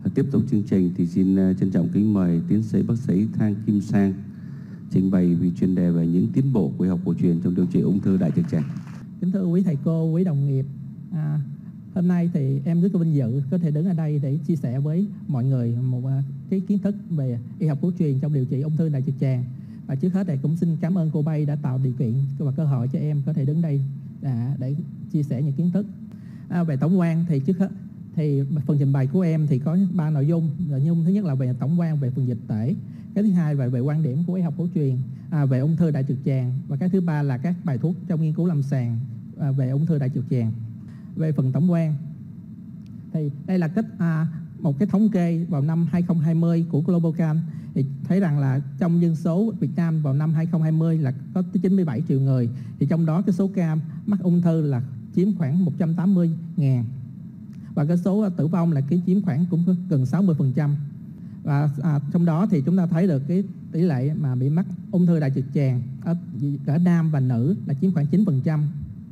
Tiếp tục chương trình thì xin trân trọng kính mời tiến sĩ bác sĩ Thang Kim Sang trình bày về chuyên đề về những tiến bộ của y học cổ truyền trong điều trị ung thư đại trực tràng. Kính thưa quý thầy cô, quý đồng nghiệp, hôm nay thì em rất vinh dự có thể đứng ở đây để chia sẻ với mọi người một cái kiến thức về y học cổ truyền trong điều trị ung thư đại trực tràng. Và trước hết thì cũng xin cảm ơn cô Bay đã tạo điều kiện và cơ hội cho em có thể đứng đây để chia sẻ những kiến thức. Về tổng quan thì trước hết thì phần trình bày của em thì có 3 nội dung. Nội dung thứ nhất là về tổng quan về phần dịch tễ, cái thứ hai là về quan điểm của y học cổ truyền về ung thư đại trực tràng, và cái thứ ba là các bài thuốc trong nghiên cứu lâm sàng về ung thư đại trực tràng. Về phần tổng quan thì đây là một cái thống kê vào năm 2020 của Globocan, thì thấy rằng là trong dân số Việt Nam vào năm 2020 là có tới 97 triệu người, thì trong đó cái số ca mắc ung thư là chiếm khoảng 180.000, và cái số tử vong là chiếm khoảng cũng gần 60%. Và trong đó thì chúng ta thấy được cái tỷ lệ mà bị mắc ung thư đại trực tràng ở cả nam và nữ là chiếm khoảng 9%.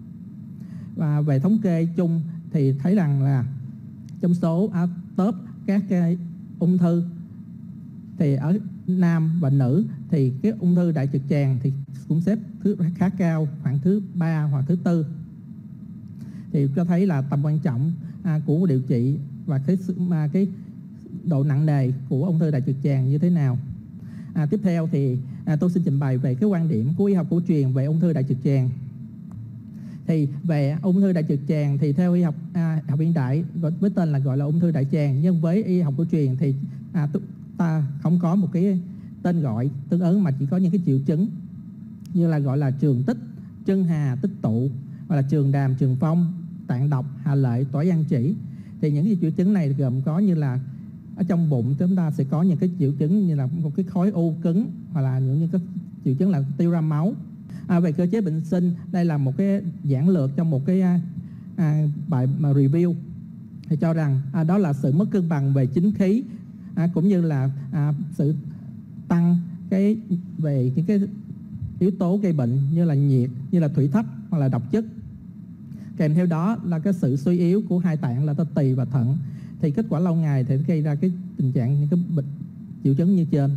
Và về thống kê chung thì thấy rằng là trong số top các cái ung thư thì ở nam và nữ thì cái ung thư đại trực tràng thì cũng xếp thứ khá cao, khoảng thứ 3 hoặc thứ 4. Thì cho thấy là tầm quan trọng của điều trị và cái độ nặng nề của ung thư đại trực tràng như thế nào. Tiếp theo thì tôi xin trình bày về cái quan điểm của y học cổ truyền về ung thư đại trực tràng. Thì về ung thư đại trực tràng thì theo y học hiện đại với tên là gọi là ung thư đại tràng, nhưng với y học cổ truyền thì ta không có một cái tên gọi tương ứng, mà chỉ có những cái triệu chứng như là gọi là trường tích, trân hà, tích tụ, hoặc là trường đàm, trường phong, tạng độc, hạ lệ, tỏi ăn chỉ. Thì những cái triệu chứng này gồm có như là ở trong bụng chúng ta sẽ có những cái triệu chứng như là một cái khối u cứng, hoặc là những cái triệu chứng là tiêu ra máu. Về cơ chế bệnh sinh, đây là một cái giản lược trong một cái bài mà review, thì cho rằng đó là sự mất cân bằng về chính khí, cũng như là sự tăng về những cái yếu tố gây bệnh như là nhiệt, như là thủy thấp hoặc là độc chất. Kèm theo đó là cái sự suy yếu của hai tạng là tỳ và thận. Thì kết quả lâu ngày thì gây ra cái tình trạng những cái bệnh triệu chứng như trên.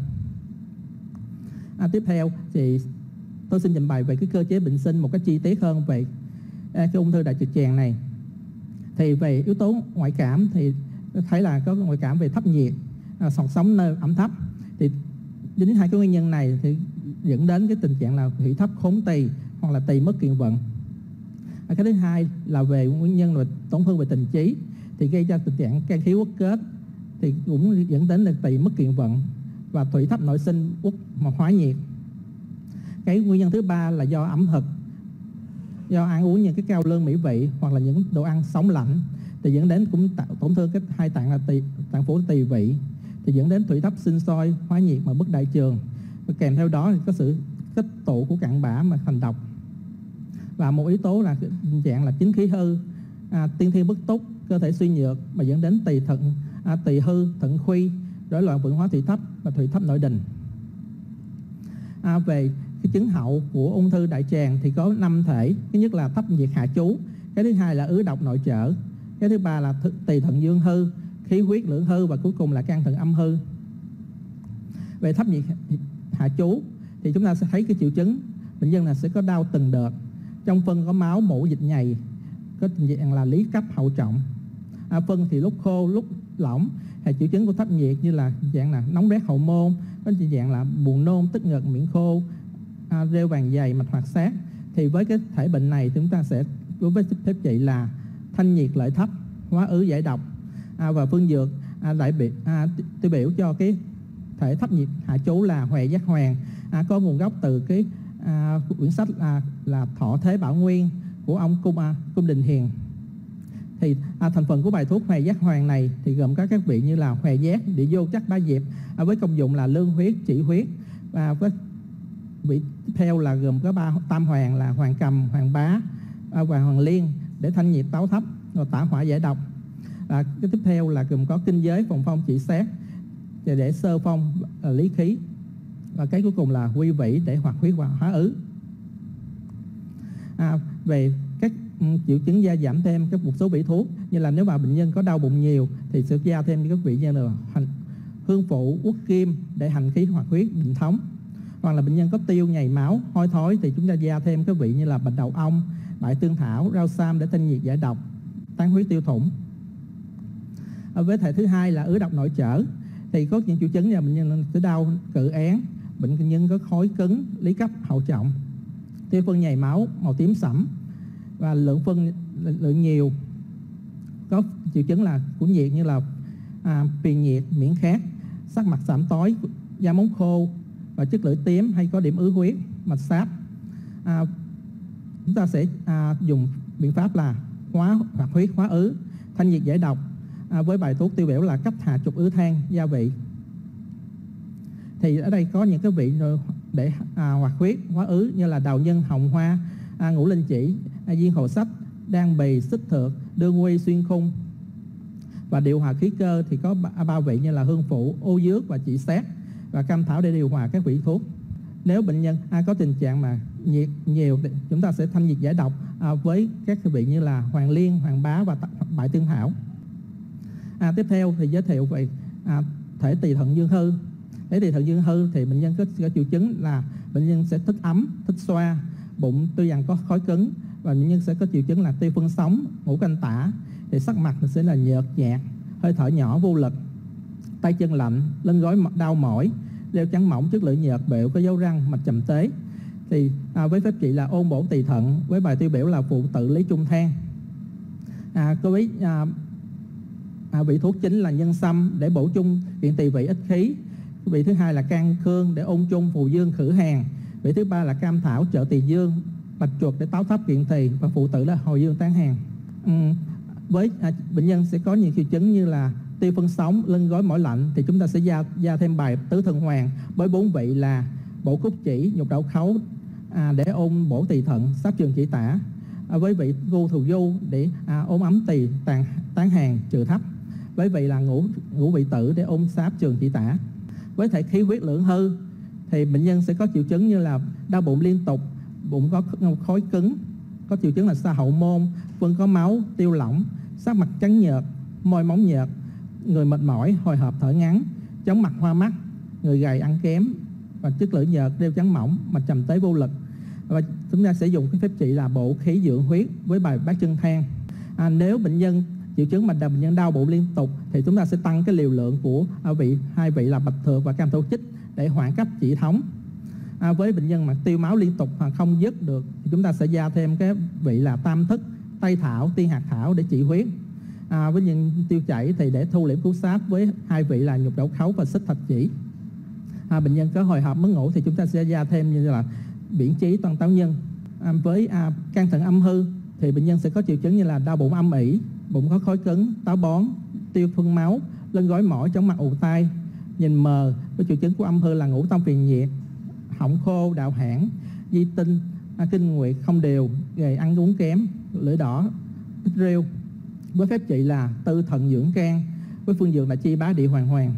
Tiếp theo thì tôi xin trình bày về cái cơ chế bệnh sinh một cách chi tiết hơn về cái ung thư đại trực tràng này. Thì về yếu tố ngoại cảm thì thấy là có ngoại cảm về thấp nhiệt, sống nơi ẩm thấp. Thì đến hai cái nguyên nhân này thì dẫn đến cái tình trạng là thủy thấp khốn tỳ hoặc là tỳ mất kiện vận. Cái thứ hai là về nguyên nhân là tổn thương về tình trí, thì gây ra tình trạng can khí uất kết, thì cũng dẫn đến là tỳ mất kiện vận và thủy thấp nội sinh uất mà hóa nhiệt. Cái nguyên nhân thứ ba là do ẩm thực, do ăn uống những cái cao lương mỹ vị hoặc là những đồ ăn sống lạnh, thì dẫn đến cũng tổn thương cái hai tạng là tạng phủ tỳ vị, thì dẫn đến thủy thấp sinh sôi, hóa nhiệt mà bất đại trường. Và kèm theo đó thì có sự tích tụ của cặn bã mà thành độc. Và một yếu tố là tình trạng là chính khí hư, tiên thiên bất túc, cơ thể suy nhược mà dẫn đến tỳ hư, thận khuy, rối loạn vận hóa thủy thấp và thủy thấp nội đình. Về cái chứng hậu của ung thư đại tràng thì có 5 thể. Thứ nhất là thấp nhiệt hạ chú, cái thứ hai là ứ độc nội trở, cái thứ ba là tỳ thận dương hư, khí huyết lưỡng hư, và cuối cùng là can thận âm hư. Về thấp nhiệt hạ chú thì chúng ta sẽ thấy cái triệu chứng bệnh nhân là sẽ có đau từng đợt, trong phân có máu mủ dịch nhầy, có tình trạng là lý cấp hậu trọng. Phân thì lúc khô lúc lỏng. Hay triệu chứng của thấp nhiệt như là dạng là nóng rát hậu môn, có tình trạng là buồn nôn, tức ngực, miệng khô, rêu vàng dày, mạch hoạt sát. Thì với cái thể bệnh này chúng ta sẽ đối với phép trị là thanh nhiệt lợi thấp, hóa ứ giải độc, và phương dược lại tiêu biểu cho cái thể thấp nhiệt hạ chú là Huệ Giác Hoàng, có nguồn gốc từ cái quyển sách là Thọ Thế Bảo Nguyên của ông Cung Đình Hiền. Thì thành phần của bài thuốc Huệ Giác Hoàng này thì gồm có các vị như là Huệ Giác, Địa Vô Chắc Ba Diệp với công dụng là lương huyết, trị huyết, và với vị tiếp theo là gồm có 3 tam hoàng là Hoàng Cầm, Hoàng Bá và Hoàng Liên để thanh nhiệt táo thấp và tả hỏa giải độc. Cái tiếp theo là gồm có Kinh Giới, Phòng Phong, Trị Sát để sơ phong, lý khí, và cái cuối cùng là Quy Vĩ để hoạt huyết và hóa ứ. Về các triệu chứng gia giảm thêm một số vị thuốc, như là nếu mà bệnh nhân có đau bụng nhiều thì sẽ gia thêm các vị như là hương phụ, uất kim để hành khí hoạt huyết, định thống. Hoặc là bệnh nhân có tiêu nhầy máu, hôi thối thì chúng ta gia thêm các vị như là bạch đậu ong, bại tương thảo, rau sam để thanh nhiệt giải độc, tán huyết tiêu thủng. Với thể thứ hai là ứ độc nội chở, thì có những triệu chứng là bệnh nhân sẽ đau cự án, bệnh nhân có khối cứng, lý cấp hậu trọng, tiêu phân nhầy máu màu tím sẫm và lượng nhiều, có triệu chứng là của nhiệt như là phiền nhiệt, miễn khát, sắc mặt sạm tối, da móng khô và chất lưỡi tím hay có điểm ứ huyết, mạch sáp. Chúng ta sẽ dùng biện pháp là hoạt huyết, hóa ứ, thanh nhiệt giải độc với bài thuốc tiêu biểu là cấp hạ trục ứ than gia vị. Thì ở đây có những cái vị để hoạt huyết, hóa ứ như là đào nhân, hồng hoa, ngũ linh chỉ, viên hồ sách, đan bì, xích thược, đương quy, xuyên khung. Và điều hòa khí cơ thì có 3 vị như là hương phụ, ô dước và chỉ xét, và cam thảo để điều hòa các vị thuốc. Nếu bệnh nhân có tình trạng mà nhiệt nhiều thì chúng ta sẽ thanh nhiệt giải độc với các vị như là hoàng liên, hoàng bá và bại tương thảo. Tiếp theo thì giới thiệu về thể tỳ thận dương hư. Thể tỳ thận dương hư thì bệnh nhân có triệu chứng là bệnh nhân sẽ thích ấm, thích xoa, bụng tuy rằng có khối cứng, và bệnh nhân sẽ có triệu chứng là tiêu phân sống, ngủ canh tả, thì sắc mặt sẽ là nhợt nhạt, hơi thở nhỏ, vô lực, tay chân lạnh, lưng gối đau mỏi, đeo trắng mỏng, chất lưỡi nhợt, bẹo, có dấu răng, mạch trầm tế. Thì với phép trị là ôn bổ tỳ thận với bài tiêu biểu là phụ tự lý trung than. Vị thuốc chính là nhân sâm để bổ trung kiện tỳ vị ích khí. Vị thứ hai là can khương để ôn trung phù dương khử hàn. Vị thứ ba là cam thảo trợ tỳ dương, bạch chuột để táo thấp kiện tỳ, và phụ tử là hồi dương tán hàn. Với bệnh nhân sẽ có những triệu chứng như là tiêu phân sống, lưng gối mỏi lạnh, thì chúng ta sẽ gia thêm bài tứ thần hoàng với 4 vị là bổ cúc chỉ, nhục đậu khấu để ôn bổ tỳ thận, sát trường chỉ tả, với vị gu thù du để ôn ấm tỳ, tán hàn, trừ thấp, với vị là ngũ vị tử để ôn sáp trường chỉ tả. Với thể khí huyết lưỡng hư thì bệnh nhân sẽ có triệu chứng như là đau bụng liên tục, bụng có khối cứng, có triệu chứng là sa hậu môn, phân có máu, tiêu lỏng, sắc mặt trắng nhợt, môi móng nhợt, người mệt mỏi, hồi hộp, thở ngắn, chóng mặt, hoa mắt, người gầy, ăn kém và chất lưỡi nhợt, đeo trắng mỏng, mạch trầm tế, vô lực. Và chúng ta sẽ dùng cái phép trị là bổ khí dưỡng huyết với bài bát chân than. Nếu bệnh nhân triệu chứng mà bệnh nhân đau bụng liên tục thì chúng ta sẽ tăng cái liều lượng của hai vị là bạch thược và cam thổ chích để hoãn cấp chỉ thống. Với bệnh nhân mà tiêu máu liên tục mà không dứt được thì chúng ta sẽ gia thêm cái vị là tam thức, tây thảo, tiên hạt thảo để trị huyết. Với những tiêu chảy thì để thu liễm cứu sáp với 2 vị là nhục đậu khấu và xích thạch chỉ. Bệnh nhân có hồi hộp mất ngủ thì chúng ta sẽ gia thêm như là biển trí, toan táo nhân. Với can thận âm hư thì bệnh nhân sẽ có triệu chứng như là đau bụng âm ỉ, bụng có khối cứng, táo bón, tiêu phân máu, lưng gối mỏi, chóng mặt, ù tai, nhìn mờ. Với triệu chứng của âm hư là ngũ tông phiền nhiệt, họng khô, đạo hãn, di tinh, kinh nguyệt không đều, gầy, ăn uống kém, lưỡi đỏ, ít rêu. Với phép trị là tư thận dưỡng can, với phương dược là chi bá địa hoàng hoàng.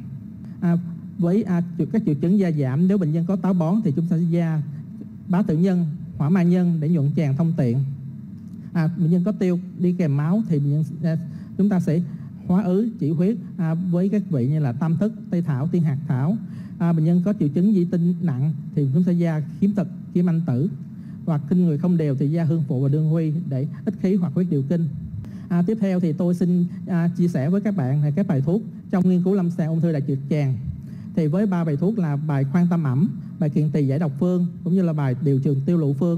Với các triệu chứng da giảm, nếu bệnh nhân có táo bón thì chúng ta sẽ gia bá tử nhân, hỏa ma nhân để nhuận tràng thông tiện. Bệnh nhân có tiêu đi kèm máu thì chúng ta sẽ hóa ứ chỉ huyết với các vị như là tam thức, tây thảo, tiên hạt thảo. Bệnh nhân có triệu chứng di tinh nặng thì chúng ta sẽ gia khiếm thực, kim anh tử, hoặc kinh người không đều thì gia hương phụ và đương huy để ích khí hoặc huyết điều kinh. Tiếp theo thì tôi xin chia sẻ với các bạn các bài thuốc trong nghiên cứu lâm sàng ung thư đại trực tràng. Thì với 3 bài thuốc là bài khoan tâm ẩm, bài kiện tỳ giải độc phương cũng như là bài điều trường tiêu lụ phương.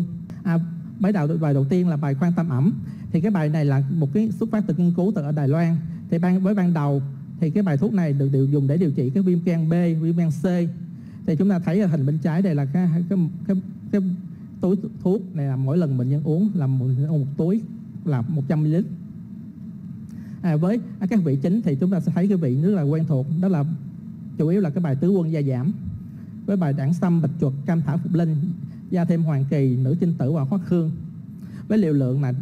Bài đầu tiên là bài khoan tâm ẩm. Thì cái bài này là một cái xuất phát từ nghiên cứu ở Đài Loan. Thì với ban đầu thì cái bài thuốc này được dùng để điều trị cái viêm gan B, viêm gan C. Thì chúng ta thấy ở hình bên trái đây là cái túi thuốc này, là mỗi lần bệnh nhân uống là một túi là 100ml. Với các vị chính thì chúng ta sẽ thấy cái vị rất là quen thuộc, đó là chủ yếu là cái bài tứ quân gia giảm, với bài đảng sâm, bạch chuột, cam thảo, phục linh, gia thêm hoàng kỳ, nữ trinh tử và hoắc khương, với liều lượng là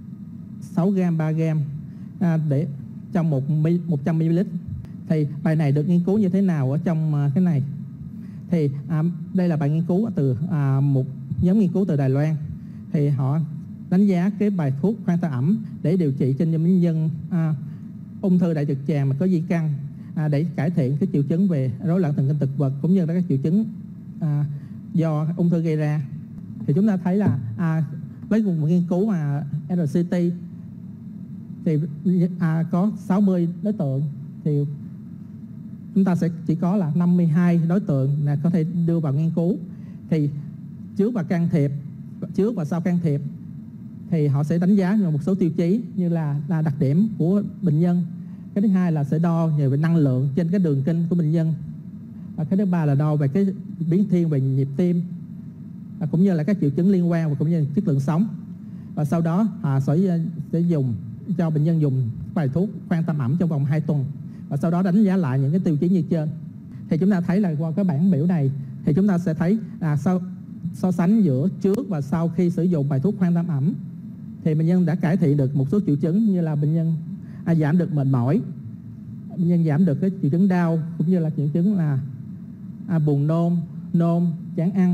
6g, 3g để trong 100ml. Thì bài này được nghiên cứu như thế nào ở trong cái này? Thì đây là bài nghiên cứu từ một nhóm nghiên cứu từ Đài Loan. Thì họ đánh giá cái bài thuốc khoan thai ẩm để điều trị trên những bệnh nhân ung thư đại trực tràng mà có di căn, để cải thiện cái triệu chứng về rối loạn thần kinh thực vật cũng như là các triệu chứng do ung thư gây ra. Thì chúng ta thấy là với một nghiên cứu mà RCT thì có 60 đối tượng, thì chúng ta sẽ chỉ có là 52 đối tượng là có thể đưa vào nghiên cứu. Thì trước và sau can thiệp thì họ sẽ đánh giá một số tiêu chí như là đặc điểm của bệnh nhân. Cái thứ hai là sẽ đo về năng lượng trên cái đường kinh của bệnh nhân. Và cái thứ ba là đo về cái biến thiên về nhịp tim, cũng như là các triệu chứng liên quan và cũng như là chất lượng sống. Và sau đó họ sẽ dùng cho bệnh nhân dùng bài thuốc khoan thai ẩm trong vòng 2 tuần. Và sau đó đánh giá lại những cái tiêu chí như trên. Thì chúng ta thấy là qua cái bảng biểu này thì chúng ta sẽ thấy so sánh giữa trước và sau khi sử dụng bài thuốc khoan thai ẩm thì bệnh nhân đã cải thiện được một số triệu chứng như là bệnh nhân giảm được mệt mỏi, bệnh nhân giảm được cái triệu chứng đau cũng như là triệu chứng là buồn nôn, chán ăn,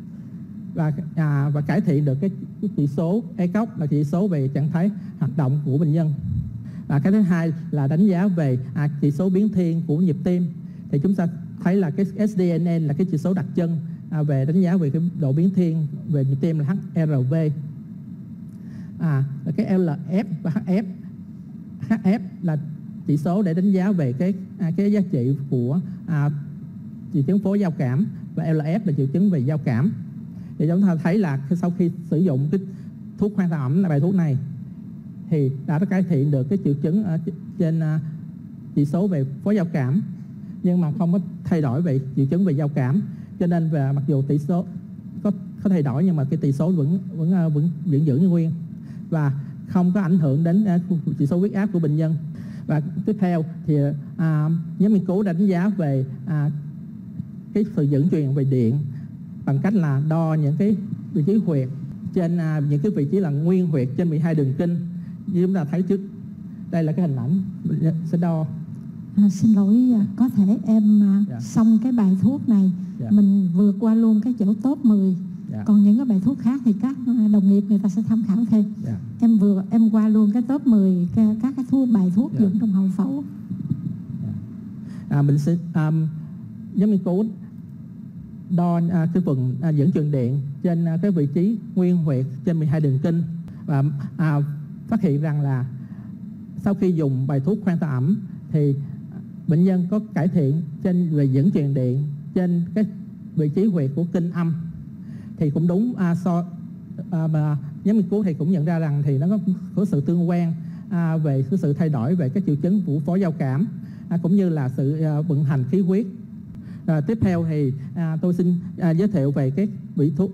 và cải thiện được cái chỉ số ECOG là chỉ số về trạng thái hoạt động của bệnh nhân. Và cái thứ hai là đánh giá về chỉ số biến thiên của nhịp tim. Thì chúng ta thấy là cái SDNN là cái chỉ số đặc trưng về đánh giá về cái độ biến thiên về nhịp tim là HRV. Cái LF và HF là chỉ số để đánh giá về cái giá trị của triệu chứng phối giao cảm, và LF là triệu chứng về giao cảm. Thì chúng ta thấy là sau khi sử dụng cái thuốc khoan thai ẩm, bài thuốc này thì đã cải thiện được cái triệu chứng ở trên chỉ số về phối giao cảm, nhưng mà không có thay đổi về triệu chứng về giao cảm. Cho nên về mặc dù tỷ số có thay đổi nhưng mà cái tỷ số vẫn giữ như nguyên và không có ảnh hưởng đến chỉ số huyết áp của bệnh nhân. Và tiếp theo thì nhóm nghiên cứu đánh giá về cái sự dẫn truyền về điện bằng cách là đo những cái vị trí huyệt trên những cái vị trí là nguyên huyệt trên 12 đường kinh. Như chúng ta thấy trước đây là cái hình ảnh sẽ đo. Xin lỗi, có thể em xong cái bài thuốc này mình vượt qua luôn cái chỗ top 10. Còn những cái bài thuốc khác thì các đồng nghiệp người ta sẽ tham khảo thêm. Em qua luôn cái top 10 các cái bài thuốc dùng trong hậu phẫu. Mình sẽ nhóm nghiên cứu đo cái phần dẫn truyền điện trên cái vị trí nguyên huyệt trên 12 đường kinh và phát hiện rằng là sau khi dùng bài thuốc khoan thai ẩm thì bệnh nhân có cải thiện về dẫn truyền điện trên cái vị trí huyệt của kinh âm. Thì cũng đúng, mà nhóm nghiên cứu thì cũng nhận ra rằng thì nó có sự tương quan về cái sự thay đổi về các triệu chứng của phối giao cảm cũng như là sự vận hành khí huyết. Tiếp theo thì tôi xin giới thiệu về cái vị thuốc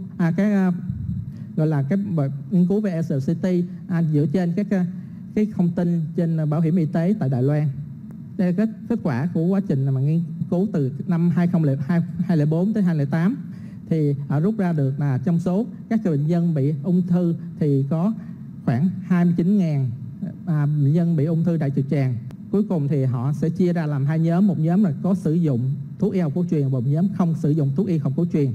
gọi là cái nghiên cứu về RCT dựa trên cái thông tin trên bảo hiểm y tế tại Đài Loan. Đây là kết quả của quá trình mà nghiên cứu từ năm 2004 tới 2008 thì rút ra được là trong số các bệnh nhân bị ung thư thì có khoảng 29.000 bệnh nhân bị ung thư đại trực tràng. Cuối cùng thì họ sẽ chia ra làm hai nhóm, một nhóm là có sử dụng thuốc y học cổ truyền và một nhóm không sử dụng thuốc y học cổ truyền.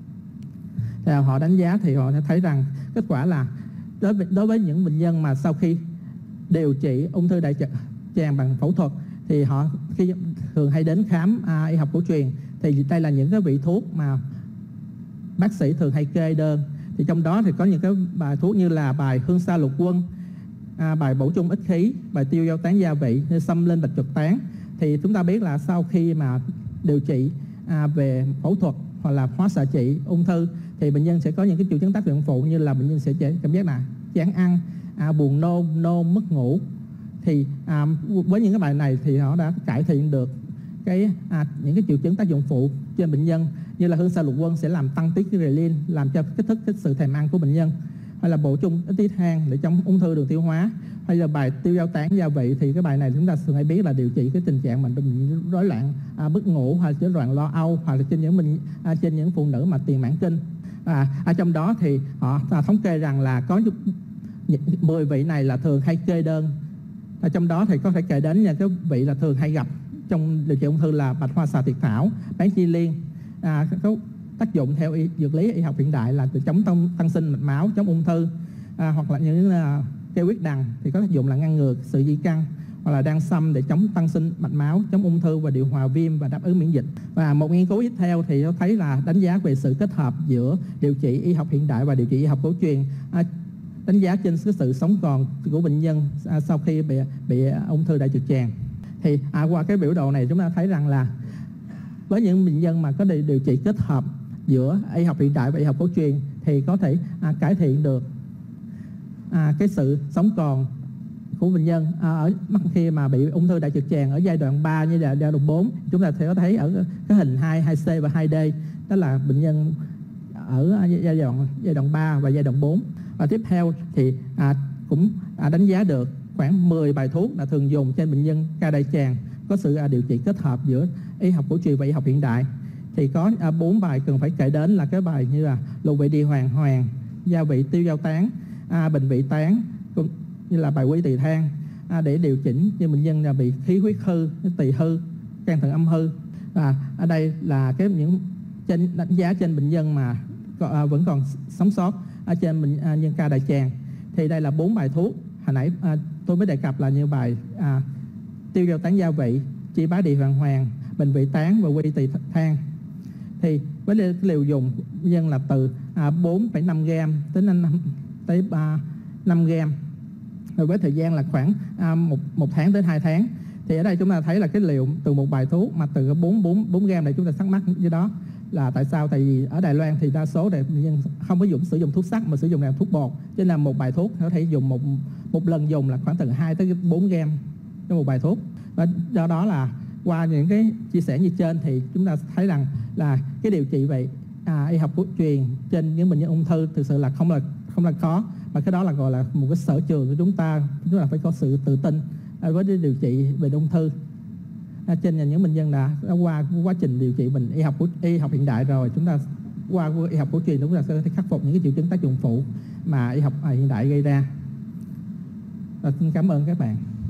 Thì họ đánh giá thì họ thấy rằng kết quả là đối với những bệnh nhân mà sau khi điều trị ung thư đại trực tràng bằng phẫu thuật thì họ khi thường hay đến khám y học cổ truyền thì đây là những cái vị thuốc mà bác sĩ thường hay kê đơn. Thì trong đó thì có những cái bài thuốc như là bài hương sa lục quân, bài bổ trung ích khí, bài tiêu dao tán gia vị, xâm lên bạch chuột tán. Thì chúng ta biết là sau khi mà điều trị về phẫu thuật hoặc là hóa xạ trị ung thư thì bệnh nhân sẽ có những cái triệu chứng tác dụng phụ như là bệnh nhân sẽ cảm giác là chán ăn, buồn nôn, mất ngủ. Thì với những cái bài này thì họ đã cải thiện được những cái triệu chứng tác dụng phụ trên bệnh nhân, như là hương sa lục quân sẽ làm tăng tiết ghrelin, làm cho kích thích cái sự thèm ăn của bệnh nhân, hay là bổ sung ít tiết than để chống ung thư đường tiêu hóa, hay là bài tiêu dao tán gia vị. thì cái bài này chúng ta thường hay biết là điều trị cái tình trạng mà rối loạn mất ngủ hoặc rối loạn lo âu, hoặc là trên những phụ nữ mà tiền mãn kinh. Ở trong đó thì họ thống kê rằng là có 10 vị này là thường hay kê đơn. Ở trong đó thì có thể kể đến những cái vị là thường hay gặp trong điều trị ung thư là bạch hoa xà thiệt thảo, bán chi liên, có tác dụng theo dược lý y học hiện đại là chống tăng sinh mạch máu, chống ung thư. hoặc là những cây huyết đằng thì có tác dụng là ngăn ngừa sự di căn, hoặc là đan sâm để chống tăng sinh mạch máu, chống ung thư và điều hòa viêm và đáp ứng miễn dịch. Và một nghiên cứu tiếp theo thì nó thấy là đánh giá về sự kết hợp giữa điều trị y học hiện đại và điều trị y học cổ truyền, đánh giá trên cái sự sống còn của bệnh nhân sau khi bị ung thư đại trực tràng. Thì qua cái biểu đồ này chúng ta thấy rằng là với những bệnh nhân mà có điều trị kết hợp giữa y học hiện đại và y học cổ truyền thì có thể cải thiện được cái sự sống còn của bệnh nhân ở khi mà bị ung thư đại trực tràng ở giai đoạn 3 như là giai đoạn 4. Chúng ta có thấy ở cái hình 2C và 2D, đó là bệnh nhân ở giai đoạn 3 và giai đoạn 4. Và tiếp theo thì cũng đánh giá được khoảng 10 bài thuốc là thường dùng trên bệnh nhân ca đại tràng có sự điều trị kết hợp giữa y học cổ truyền và y học hiện đại. Thì có 4 bài cần phải kể đến là cái bài như là lục vị địa hoàng, gia vị tiêu dao tán, bình vị tán, cũng như là bài quy tỳ thang, để điều chỉnh cho bệnh nhân là bị khí huyết hư, tỳ hư, can thận âm hư. Và ở đây là những đánh giá trên bệnh nhân mà vẫn còn sống sót ở trên bệnh nhân ca đại tràng. Thì đây là 4 bài thuốc hồi nãy tôi mới đề cập là như bài tiêu dao tán gia vị, chi bá địa hoàng, bình vị tán và quy tỳ thang. Thì với liều dùng nhân là từ 4,5 gram tới 5 gram, rồi với thời gian là khoảng 1 tháng đến 2 tháng. Thì ở đây chúng ta thấy là cái liều từ một bài thuốc mà từ 4 gram này chúng ta thắc mắc như đó là tại sao? Tại vì ở Đài Loan thì đa số bệnh nhân không có sử dụng thuốc sắc mà sử dụng là thuốc bột, cho nên là một bài thuốc có thể dùng một lần dùng là khoảng từ 2 tới 4 gram cho một bài thuốc. Và do đó là qua những cái chia sẻ như trên thì chúng ta thấy rằng là cái điều trị về y học cổ truyền trên những bệnh nhân ung thư thực sự là không là khó, mà cái đó là gọi là một cái sở trường của chúng ta phải có sự tự tin với điều trị về ung thư. Trên những bệnh nhân đã qua quá trình điều trị bệnh y học hiện đại rồi, chúng ta qua y học cổ truyền chúng ta sẽ khắc phục những cái triệu chứng tác dụng phụ mà y học hiện đại gây ra. Và xin cảm ơn các bạn.